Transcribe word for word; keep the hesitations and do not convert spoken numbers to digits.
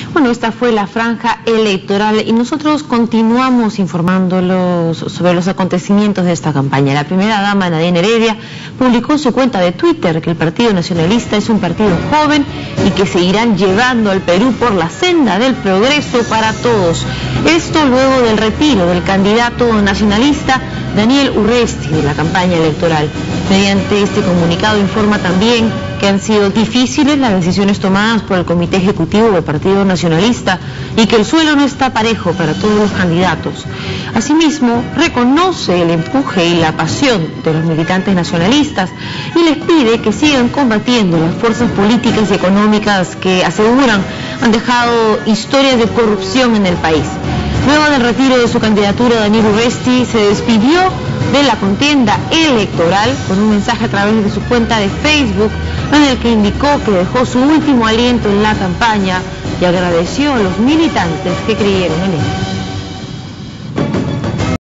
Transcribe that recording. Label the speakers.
Speaker 1: Bueno, esta fue la franja electoral y nosotros continuamos informándolos sobre los acontecimientos de esta campaña. La primera dama, Nadine Heredia, publicó en su cuenta de Twitter que el Partido Nacionalista es un partido joven y que seguirán llevando al Perú por la senda del progreso para todos. Esto luego del retiro del candidato nacionalista Daniel Urresti de la campaña electoral. Mediante este comunicado informa también que han sido difíciles las decisiones tomadas por el Comité Ejecutivo del Partido Nacionalista y que el suelo no está parejo para todos los candidatos. Asimismo, reconoce el empuje y la pasión de los militantes nacionalistas y les pide que sigan combatiendo las fuerzas políticas y económicas que aseguran han dejado historias de corrupción en el país. Luego del retiro de su candidatura, Daniel Urresti se despidió de la contienda electoral con un mensaje a través de su cuenta de Facebook en el que indicó que dejó su último aliento en la campaña y agradeció a los militantes que creyeron en él.